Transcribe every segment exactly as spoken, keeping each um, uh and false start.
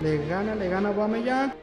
Le gana, le gana Aubameyang.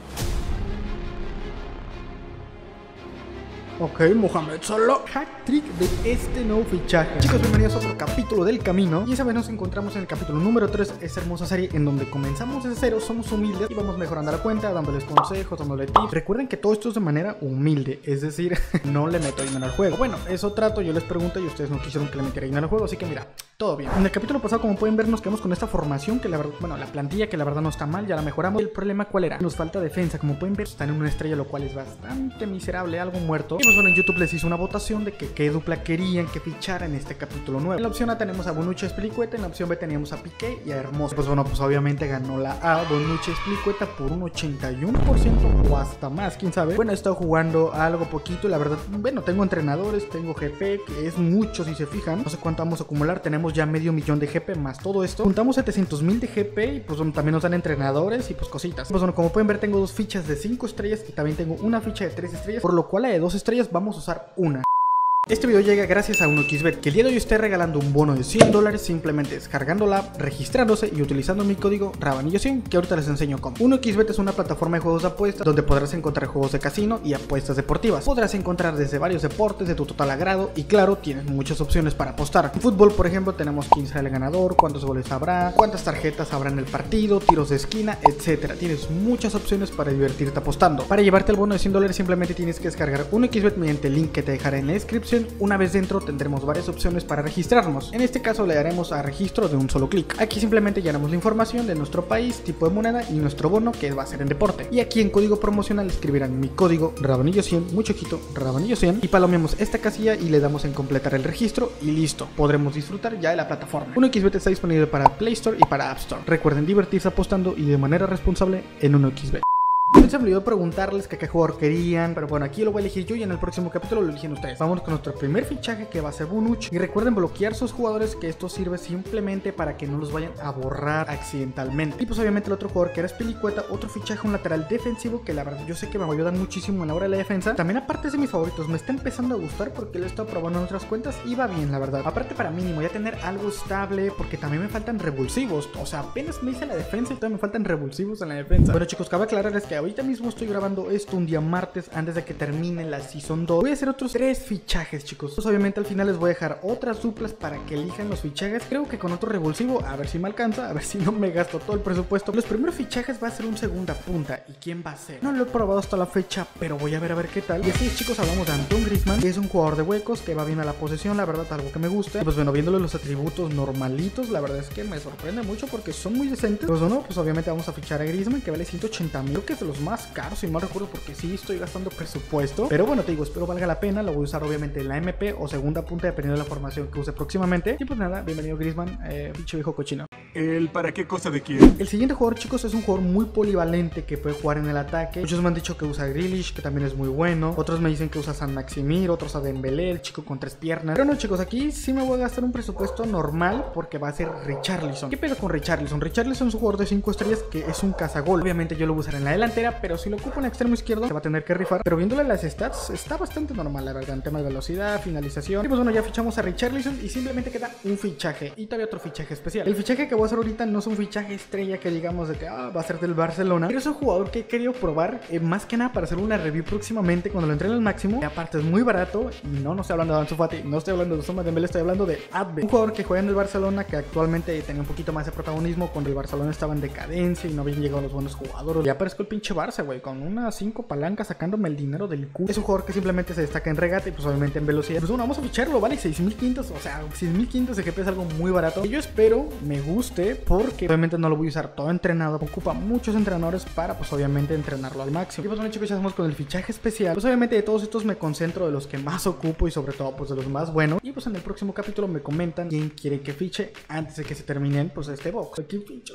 Ok, Mohamed Salah, hat-trick de este nuevo fichaje. Chicos, bienvenidos a otro capítulo del camino. Y esa vez nos encontramos en el capítulo número tres, esta hermosa serie en donde comenzamos desde cero, somos humildes y vamos mejorando la cuenta, dándoles consejos, dándoles tips. Recuerden que todo esto es de manera humilde, es decir, no le meto dinero al juego. Bueno, eso trato, yo les pregunto y ustedes no quisieron que le metiera dinero al juego, así que mira, todo bien. En el capítulo pasado, como pueden ver, nos quedamos con esta formación que la verdad, bueno, la plantilla que la verdad no está mal, ya la mejoramos. El problema, ¿cuál era? Nos falta defensa, como pueden ver, están en una estrella, lo cual es bastante miserable, algo muerto. Y pues bueno, en YouTube les hice una votación de que qué dupla querían que fichara en este capítulo nuevo. En la opción A tenemos a Bonucci Azpilicueta, en la opción B teníamos a Piqué y a Hermoso. Pues bueno, pues obviamente ganó la A, Bonucci Azpilicueta, por un ochenta y uno por ciento o hasta más, quién sabe. Bueno, he estado jugando algo poquito, la verdad, bueno, tengo entrenadores, tengo G P, que es mucho si se fijan. No sé cuánto vamos a acumular, tenemos ya medio millón de G P más todo esto. Juntamos setecientos mil de G P y pues bueno, también nos dan entrenadores y pues cositas. Pues bueno, como pueden ver, tengo dos fichas de cinco estrellas y también tengo una ficha de tres estrellas, por lo cual la de dos estrellas vamos a usar una. Este video llega gracias a uno equis bet, que el día de hoy esté regalando un bono de cien dólares simplemente descargando la app, registrándose y utilizando mi código Rabanillo cien, que ahorita les enseño cómo. uno equis bet es una plataforma de juegos de apuestas donde podrás encontrar juegos de casino y apuestas deportivas. Podrás encontrar desde varios deportes de tu total agrado y claro, tienes muchas opciones para apostar. En fútbol, por ejemplo, tenemos quién será el ganador, cuántos goles habrá, cuántas tarjetas habrá en el partido, tiros de esquina, etcétera. Tienes muchas opciones para divertirte apostando. Para llevarte el bono de cien dólares simplemente tienes que descargar uno equis bet mediante el link que te dejaré en la descripción. Una vez dentro tendremos varias opciones para registrarnos. En este caso le daremos a registro de un solo clic. Aquí simplemente llenamos la información de nuestro país, tipo de moneda y nuestro bono, que va a ser en deporte. Y aquí en código promocional escribirán mi código Rabanillo cien, muy chiquito, Rabanillo cien, y palomeamos esta casilla y le damos en completar el registro y listo, podremos disfrutar ya de la plataforma. uno equis bet está disponible para Play Store y para App Store. Recuerden divertirse apostando y de manera responsable en uno equis bet. Se me olvidó preguntarles que qué jugador querían, pero bueno, aquí lo voy a elegir yo y en el próximo capítulo lo eligen ustedes. Vamos con nuestro primer fichaje, que va a ser Bonucci. Y recuerden bloquear sus jugadores, que esto sirve simplemente para que no los vayan a borrar accidentalmente. Y pues obviamente el otro jugador, que era Azpilicueta, otro fichaje, un lateral defensivo, que la verdad yo sé que me va a ayudar muchísimo en la hora de la defensa. También aparte es de mis favoritos, me está empezando a gustar porque lo he estado probando en otras cuentas y va bien, la verdad. Aparte, para mínimo ya tener algo estable, porque también me faltan revulsivos. O sea, apenas me hice la defensa y todavía me faltan revulsivos en la defensa. Bueno chicos, cabe aclararles que ahorita mismo estoy grabando esto un día martes antes de que termine la Season dos. Voy a hacer otros tres fichajes, chicos. Pues obviamente al final les voy a dejar otras duplas para que elijan los fichajes. Creo que con otro revulsivo, a ver si me alcanza, a ver si no me gasto todo el presupuesto. Los primeros fichajes va a ser un segunda punta. ¿Y quién va a ser? No lo he probado hasta la fecha, pero voy a ver a ver qué tal. Y así, chicos, hablamos de Antoine Griezmann, que es un jugador de huecos, que va bien a la posesión, la verdad, algo que me gusta. Y pues bueno, viéndole los atributos normalitos, la verdad es que me sorprende mucho porque son muy decentes. Pues bueno, pues obviamente vamos a fichar a Griezmann, que vale ciento ochenta mil, creo que es de los más caros, si mal recuerdo, porque sí estoy gastando presupuesto. Pero bueno, te digo, espero valga la pena. Lo voy a usar obviamente en la M P o segunda punta, dependiendo de la formación que use próximamente. Y pues nada, bienvenido Griezmann, eh, bicho viejo cochino. ¿El para qué cosa de quién? El siguiente jugador, chicos, es un jugador muy polivalente que puede jugar en el ataque. Muchos me han dicho que usa Grealish, que también es muy bueno. Otros me dicen que usa San Maximir, otros a Dembélé, el chico con tres piernas. Pero no, chicos, aquí sí me voy a gastar un presupuesto normal porque va a ser Richarlison. ¿Qué pedo con Richarlison? Richarlison es un jugador de cinco estrellas que es un cazagol. Obviamente yo lo voy a usar en la delantera, pero si lo ocupo en el extremo izquierdo se va a tener que rifar. Pero viéndole las stats está bastante normal, la verdad, en tema de velocidad, finalización. Y pues bueno, ya fichamos a Richarlison y simplemente queda un fichaje y todavía otro fichaje especial. El fichaje que voy a hacer ahorita no es un fichaje estrella que digamos de que ah, va a ser del Barcelona, pero es un jugador que he querido probar eh, más que nada para hacer una review próximamente cuando lo entrene al máximo. Y aparte es muy barato y no, no estoy hablando de Ansu Fati, no estoy hablando de Ousmane Dembélé, estoy hablando de Adve, un jugador que juega en el Barcelona, que actualmente tenía un poquito más de protagonismo cuando el Barcelona estaba en decadencia y no habían llegado los buenos jugadores. Ya aparezco el pinche Barça, güey, con unas cinco palancas sacándome el dinero del culo. Es un jugador que simplemente se destaca en regate y pues obviamente en velocidad. Pues bueno, vamos a ficharlo, vale seis mil quinientos, o sea, seis mil quinientos de G P es algo muy barato. Y yo espero me guste porque obviamente no lo voy a usar todo entrenado. Ocupa muchos entrenadores para pues obviamente entrenarlo al máximo. Y pues bueno, chicos, ya estamos con el fichaje especial. Pues obviamente de todos estos me concentro de los que más ocupo y sobre todo pues de los más buenos. Y pues en el próximo capítulo me comentan quién quiere que fiche antes de que se terminen pues este box. ¿Quién ficho?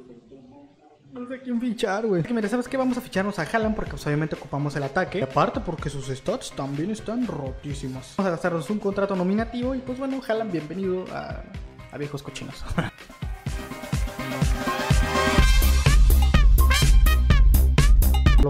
No sé quién fichar, güey. Mira, ¿sabes qué? Vamos a ficharnos a Haaland porque pues, obviamente ocupamos el ataque. Y aparte porque sus stats también están rotísimos. Vamos a gastarnos un contrato nominativo y pues bueno, Haaland, bienvenido a, a viejos cochinos.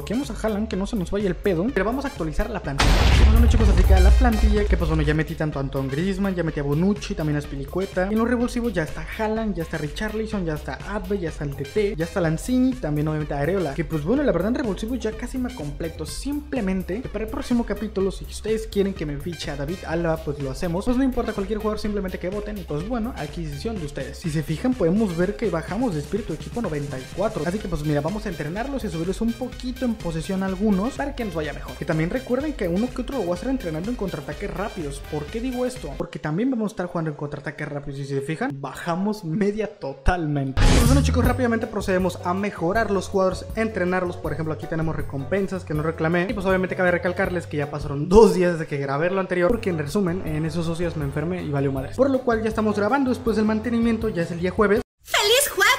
bloqueamos a Haaland, que no se nos vaya el pedo. Pero vamos a actualizar la plantilla. Pues bueno, chicos, así que la plantilla, que pues bueno, ya metí tanto a Antoine Griezmann, ya metí a Bonucci, también a Azpilicueta. Y en los revulsivos ya está Haaland, ya está Richarlison, ya está Adve, ya está el T T, ya está Lanzini, también obviamente Areola. Que pues bueno, la verdad en revulsivos ya casi me completo. Simplemente que para el próximo capítulo, si ustedes quieren que me fiche a David Alaba, pues lo hacemos. Pues no importa cualquier jugador, simplemente que voten. Y pues bueno, adquisición de ustedes. Si se fijan, podemos ver que bajamos de espíritu equipo noventa y cuatro. Así que pues mira, vamos a entrenarlos y subirles un poquito en posesión a algunos para que nos vaya mejor. Que también recuerden que uno que otro lo voy a estar entrenando en contraataques rápidos. ¿Por qué digo esto? Porque también vamos a estar jugando en contraataques rápidos. Y si se fijan, bajamos media totalmente. Pues bueno, chicos, rápidamente procedemos a mejorar los jugadores, entrenarlos. Por ejemplo, aquí tenemos recompensas que no reclamé. Y pues obviamente cabe recalcarles que ya pasaron dos días desde que grabé lo anterior, porque en resumen, en esos dos días me enfermé y valió madre. Por lo cual ya estamos grabando después del mantenimiento, ya es el día jueves. ¡Feliz jueves!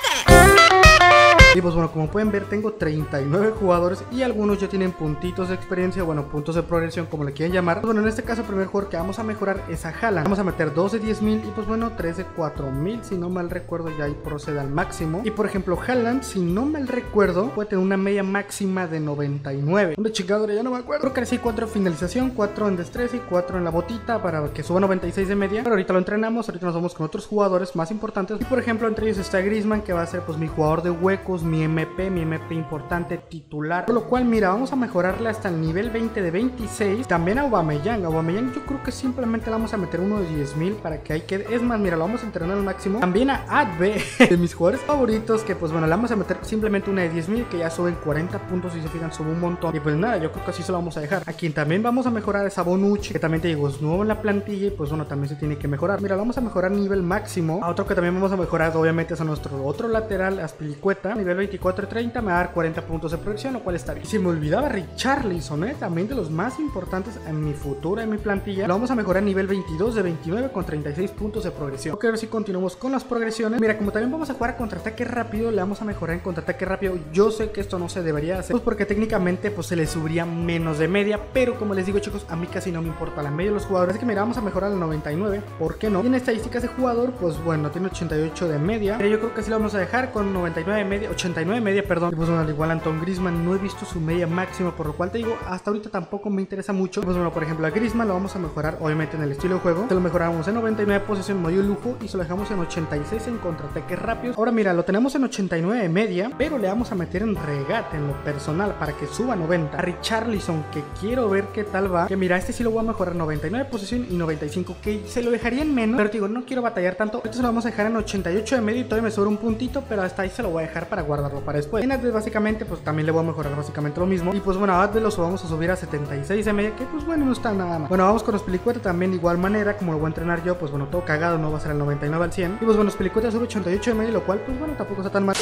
Y pues bueno, como pueden ver, tengo treinta y nueve jugadores y algunos ya tienen puntitos de experiencia, bueno, puntos de progresión, como le quieren llamar. Pues bueno, en este caso el primer jugador que vamos a mejorar es a Haaland. Vamos a meter dos de diez mil y pues bueno, tres de cuatro mil, si no mal recuerdo, ya ahí procede al máximo. Y por ejemplo, Haaland, si no mal recuerdo, puede tener una media máxima de noventa y nueve. ¿Dónde chingadora? Ya no me acuerdo. Creo que sí, cuatro en finalización, cuatro en destreza y cuatro en la botita para que suba noventa y seis de media. Pero ahorita lo entrenamos, ahorita nos vamos con otros jugadores más importantes. Y por ejemplo, entre ellos está Griezmann, que va a ser pues mi jugador de huecos, mi M P, mi M P importante titular. Por lo cual, mira, vamos a mejorarle hasta el nivel veinte de veintiséis. También a Aubameyang. Aubameyang yo creo que simplemente le vamos a meter uno de diez mil para que ahí quede. Es más, mira, lo vamos a entrenar al máximo. También a Adve, de mis jugadores favoritos, que pues bueno, le vamos a meter simplemente una de diez mil, que ya suben cuarenta puntos, si se fijan, sube un montón. Y pues nada, yo creo que así se lo vamos a dejar. A quien también vamos a mejorar es a Bonucci, que también te digo, es nuevo en la plantilla y pues bueno, también se tiene que mejorar. Mira, lo vamos a mejorar nivel máximo. A otro que también vamos a mejorar, obviamente, es a nuestro otro lateral, Azpilicueta, nivel veinticuatro y treinta, me va a dar cuarenta puntos de proyección, lo cual está bien. Y se me olvidaba Richarlison, ¿eh? También de los más importantes en mi futuro, en mi plantilla. Lo vamos a mejorar a nivel veintidós de veintinueve con treinta y seis puntos de progresión. Ok, ahora sí continuamos con las progresiones. Mira, como también vamos a jugar a contraataque rápido, le vamos a mejorar en contraataque rápido. Yo sé que esto no se debería hacer, pues porque técnicamente pues se le subiría menos de media, pero como les digo, chicos, a mí casi no me importa la media de los jugadores. Así que mira, vamos a mejorar al noventa y nueve, ¿por qué no? Y en estadísticas de jugador, pues bueno, tiene ochenta y ocho de media, pero yo creo que sí lo vamos a dejar con noventa y nueve de media, ochenta y nueve de media, perdón. Y pues bueno, al igual Antoine Griezmann no he visto su media máxima, por lo cual te digo, hasta ahorita tampoco me interesa mucho. Pues bueno, por ejemplo, a Griezmann lo vamos a mejorar obviamente en el estilo de juego. Se lo mejoramos en noventa y nueve posesión, medio lujo, y se lo dejamos en ochenta y seis en contraataques rápidos. Ahora mira, lo tenemos en ochenta y nueve de media, pero le vamos a meter en regate, en lo personal, para que suba noventa. A Richarlison, que quiero ver qué tal va, que mira, este sí lo voy a mejorar noventa y nueve posesión y noventa y cinco, que se lo dejaría en menos, pero te digo, no quiero batallar tanto. Esto se lo vamos a dejar en ochenta y ocho de media y todavía me sobra un puntito, pero hasta ahí se lo voy a dejar para guardarlo para después. En Adve básicamente, pues también le voy a mejorar básicamente lo mismo. Y pues bueno, a Adve lo vamos a subir a setenta y seis de media, que pues bueno, no está nada mal. Bueno, vamos con Azpilicueta también de igual manera, como lo voy a entrenar yo, pues bueno, todo cagado, no va a ser el noventa y nueve al cien. Y pues bueno, Azpilicueta sube ochenta y ocho de media, lo cual pues bueno, tampoco está tan mal.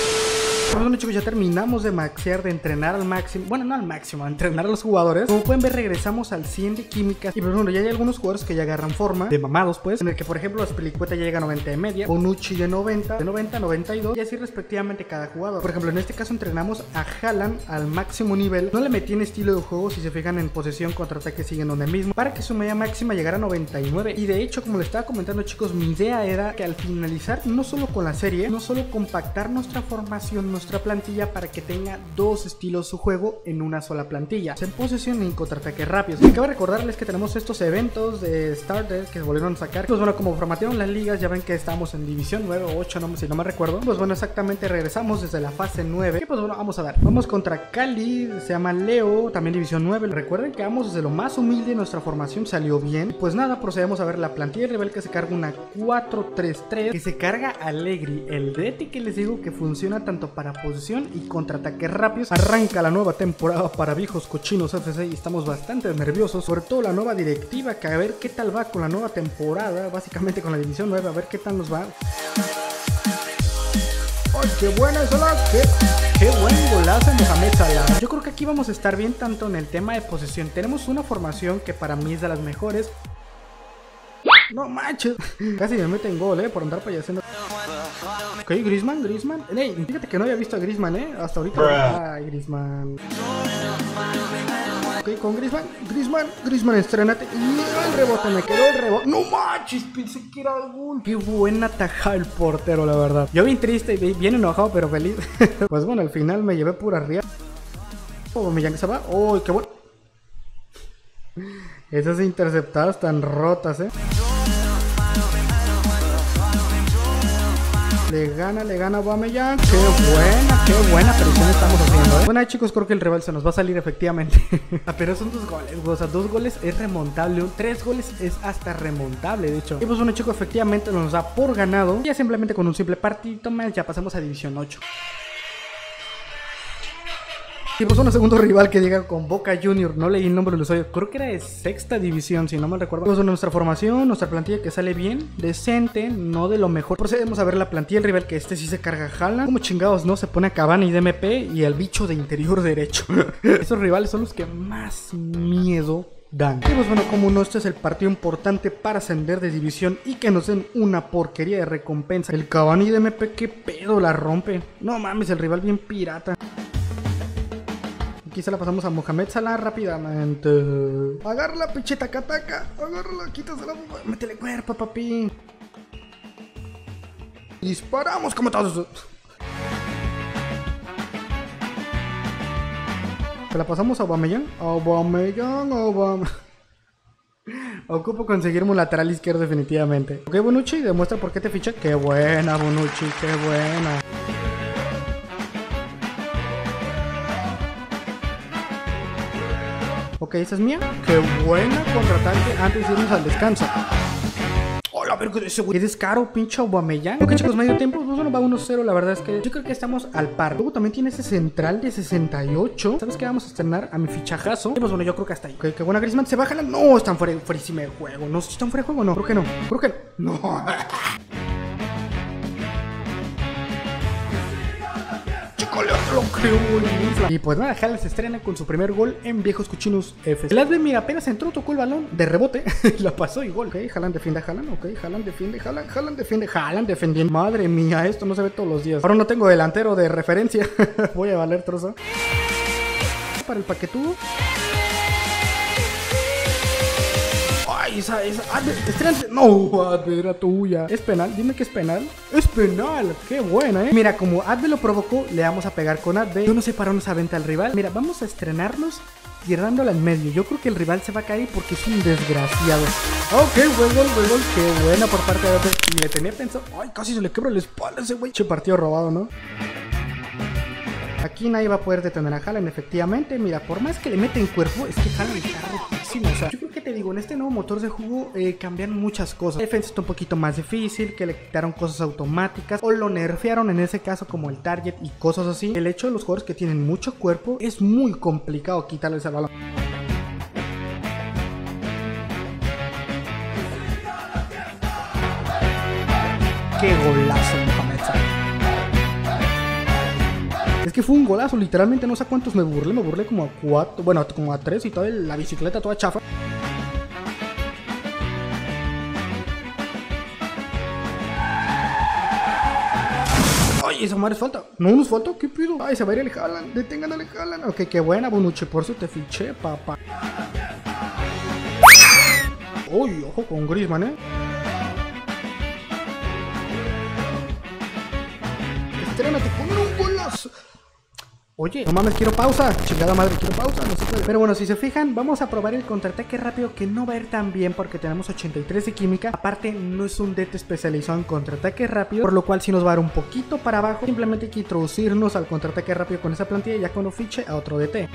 Pues bueno, chicos, ya terminamos de maxear, de entrenar al máximo. Bueno, no al máximo, a entrenar a los jugadores. Como pueden ver, regresamos al cien de químicas. Y pues bueno, ya hay algunos jugadores que ya agarran forma, de mamados pues, en el que por ejemplo Azpilicueta ya llega a noventa de media, Bonucci de noventa, de noventa a noventa y dos, y así respectivamente cada jugador. Por ejemplo, en este caso entrenamos a Haaland al máximo nivel. No le metí en estilo de juego, si se fijan en posesión, contraataque siguen donde mismo, para que su media máxima llegara a noventa y nueve. Y de hecho, como les estaba comentando, chicos, mi idea era que al finalizar, no solo con la serie, no solo compactar nuestra formación, nuestra plantilla, para que tenga dos estilos su juego en una sola plantilla, en posesión y en contraataque rápidos. Y cabe recordarles que tenemos estos eventos de Starter que se volvieron a sacar. Pues bueno, como formatearon las ligas, ya ven que estamos en división nueve o ocho, no, si no me recuerdo. Pues bueno, exactamente regresamos desde la fase nueve. Y pues bueno, vamos a dar. Vamos contra Cali, se llama Leo, también división nueve. Recuerden que vamos desde lo más humilde, nuestra formación salió bien. Pues nada, procedemos a ver la plantilla de rival, que se carga una cuatro tres tres, que se carga Allegri, el D T que les digo que funciona tanto para posesión y contraataques rápidos. Arranca la nueva temporada para Viejos Cochinos F C y estamos bastante nerviosos, sobre todo la nueva directiva, que a ver qué tal va con la nueva temporada, básicamente con la división nueve, a ver qué tal nos va. ¡Ay, qué buena es la que! ¡Qué buen golazo Mohamed Salah! Yo creo que aquí vamos a estar bien tanto en el tema de posesión. Tenemos una formación que para mí es de las mejores. No manches, casi me meten gol, eh, por andar payaseando. Ok, Griezmann, Griezmann. Ey, fíjate que no había visto a Griezmann, eh, hasta ahorita. Ay, Griezmann. Ok, con Griezmann, Griezmann, Griezmann, estrenate. Y el rebote, me quedó el rebote. No manches, pensé que era algún. Qué buena tajada el portero, la verdad. Yo bien triste y bien enojado, pero feliz. Pues bueno, al final me llevé pura ría. Aubameyang se va. ¡Uy, qué bueno! Esas interceptadas tan rotas, eh. Le gana, le gana Aubameyang. Qué buena, qué buena presión estamos haciendo, ¿eh? Bueno, ahí, chicos, creo que el rival se nos va a salir efectivamente. Pero son dos goles, o sea, dos goles es remontable. Tres goles es hasta remontable, de hecho. Y pues bueno, chicos, efectivamente nos da por ganado. Ya simplemente con un simple partido más ya pasamos a División ocho. Y pues un segundo rival que llega con Boca Junior, no leí el nombre del usuario, creo que era de sexta división, si no mal recuerdo. Pues nuestra formación, nuestra plantilla que sale bien, decente, no de lo mejor. Procedemos a ver la plantilla del rival, que este sí se carga Haaland. Como chingados, ¿no? Se pone a Cavani de M P y el bicho de interior derecho. Esos rivales son los que más miedo dan. Y pues bueno, como no, este es el partido importante para ascender de división y que nos den una porquería de recompensa. El Cavani de M P, qué pedo, la rompe. No mames, el rival bien pirata. Aquí se la pasamos a Mohamed Salah rápidamente. Agarra la pinche taca-taca. Agárrala, quítasela. Métele cuerpo, papi. Disparamos como todos. Se la pasamos a Aubameyang. Aubameyang, Aubameyang. Ocupo conseguirme un lateral izquierdo definitivamente. Ok, Bonucci, demuestra por qué te ficha. Qué buena, Bonucci, qué buena. Ok, esa es mía. Qué buena contraataque antes de irnos al descanso. Hola, pero que ese güey. Qué descaro, pinche Aubameyang. Ok, chicos, medio tiempo. Pues bueno, va uno cero. La verdad es que yo creo que estamos al par. Luego también tiene ese central de sesenta y ocho. ¿Sabes qué? Vamos a estrenar a mi fichajazo. Y pues bueno, yo creo que hasta ahí. Ok, qué buena. Griezmann se baja. No, están fuera, fuerísima de juego. No, ¿están fuera de juego? No, creo que no. Creo que no. No. Lo creo, y pues nada, Haaland se estrena con su primer gol en Viejos Cochinos F C. El Adve, mira, apenas entró, tocó el balón de rebote, la pasó y gol. Ok, Haaland defiende a Haaland, ok, Haaland defiende, Haaland, Haaland defiende, Haaland defendiendo. Madre mía, esto no se ve todos los días. Ahora no tengo delantero de referencia, voy a valer trozo. Para el paquetudo. Ay, esa, esa, Adve, estrena. No, Adve era tuya. ¿Es penal? Dime que es penal. Es penal, qué buena, eh. Mira, como Adve lo provocó, le vamos a pegar con Adve. Yo no sé para dónde se aventa al rival. Mira, vamos a estrenarnos tirándola en medio. Yo creo que el rival se va a caer porque es un desgraciado. Ok, buen gol, buen gol. Qué buena por parte de Adve. Y le tenía pensado. Ay, casi se le quebra la espalda a ese güey. Che, partido robado, ¿no? Aquí nadie va a poder detener a Haaland, efectivamente. Mira, por más que le meten cuerpo, es que Haaland está rotísimo. O sea, yo creo que te digo, en este nuevo motor de juego eh, cambiaron muchas cosas. La defensa está un poquito más difícil, que le quitaron cosas automáticas o lo nerfearon en ese caso como el target y cosas así. El hecho de los jugadores que tienen mucho cuerpo es muy complicado quitarles el balón. ¡Qué golazo, Mohamed Salah! Es que fue un golazo, literalmente no sé a cuántos me burlé, me burlé como a cuatro, bueno, como a tres y toda la bicicleta toda chafa. Ay, esa madre es falta. No nos falta, ¿qué pido? Ay, se va a ir el Haaland, detengan al Haaland. Ok, qué buena, Bonucci, por eso te fiché, papá. Uy, ojo con Griezmann, eh. Estrénate con un golazo. Oye, no mames, quiero pausa. Chingada madre, quiero pausa, no se puede. Pero bueno, si se fijan, vamos a probar el contraataque rápido, que no va a ir tan bien porque tenemos ochenta y tres de química. Aparte, no es un D T especializado en contraataque rápido, por lo cual sí nos va a dar un poquito para abajo. Simplemente hay que introducirnos al contraataque rápido con esa plantilla y ya cuando fiche a otro D T.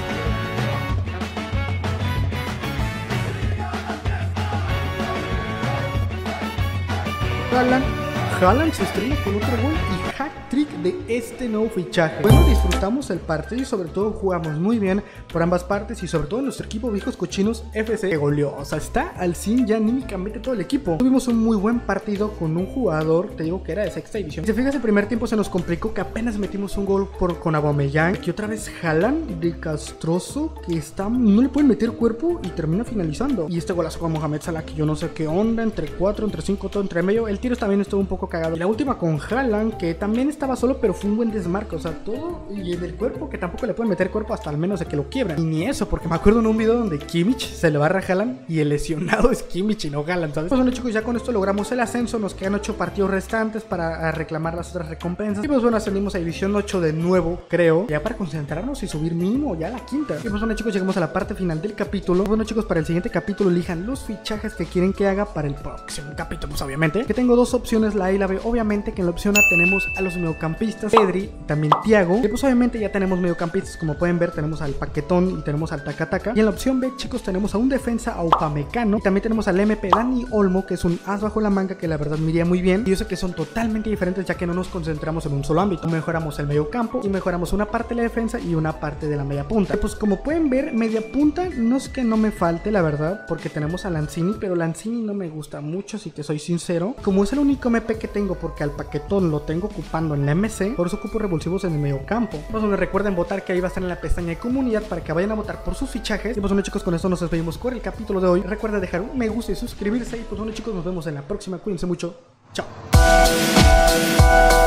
Haaland, Haaland se estrena con otro gol y hat-trick de este nuevo fichaje. Bueno, disfrutamos el partido y sobre todo jugamos muy bien por ambas partes y sobre todo nuestro equipo Viejos Cochinos F C que goleó. O sea, está al cien ya anímicamente todo el equipo. Tuvimos un muy buen partido con un jugador, te digo que era de sexta división. Si te fijas, el primer tiempo se nos complicó que apenas metimos un gol por, con Aubameyang. Aquí otra vez Haaland de castroso que está, no le pueden meter cuerpo y termina finalizando. Y este golazo con Mohamed Salah que yo no sé qué onda, entre cuatro, entre cinco, todo entre medio. El tiro también estuvo un poco cagado. Y la última con Haaland que también estaba solo, pero fue un buen desmarco. O sea, todo. Y en el cuerpo, que tampoco le pueden meter cuerpo hasta al menos de que lo quiebran. Y ni eso, porque me acuerdo en un video donde Kimmich se le barra a Haaland y el lesionado es Kimmich y no Haaland, ¿sabes? Pues bueno, chicos, ya con esto logramos el ascenso. Nos quedan ocho partidos restantes para reclamar las otras recompensas. Y pues bueno, ascendimos a División ocho de nuevo, creo. Ya para concentrarnos y subir mínimo ya a la quinta. Y pues bueno, chicos, llegamos a la parte final del capítulo. Bueno, chicos, para el siguiente capítulo elijan los fichajes que quieren que haga para el próximo capítulo. Pues obviamente que tengo dos opciones, la A y la B. Obviamente que en la opción A tenemos a los mediocampistas Pedri, también Thiago. Y pues obviamente ya tenemos mediocampistas, como pueden ver, tenemos al Paquetón y tenemos al Taka Taka. Y en la opción B, chicos, tenemos a un defensa, a Upamecano. Y también tenemos al M P Dani Olmo, que es un as bajo la manga que la verdad me iría muy bien. Y yo sé que son totalmente diferentes, ya que no nos concentramos en un solo ámbito. Mejoramos el medio campo y mejoramos una parte de la defensa y una parte de la media punta. Y pues como pueden ver, media punta no es que no me falte, la verdad, porque tenemos a Lanzini, pero Lanzini no me gusta mucho, si te soy sincero. Como es el único M P que tengo, porque al Paquetón lo tengo ocupando en la M C, por eso ocupo revulsivos en el medio campo. Pues bueno, recuerden votar, que ahí va a estar en la pestaña de comunidad para que vayan a votar por sus fichajes. Y pues bueno, chicos, con esto nos despedimos por el capítulo de hoy. Recuerda dejar un me gusta y suscribirse. Y pues bueno, chicos, nos vemos en la próxima. Cuídense mucho. Chao.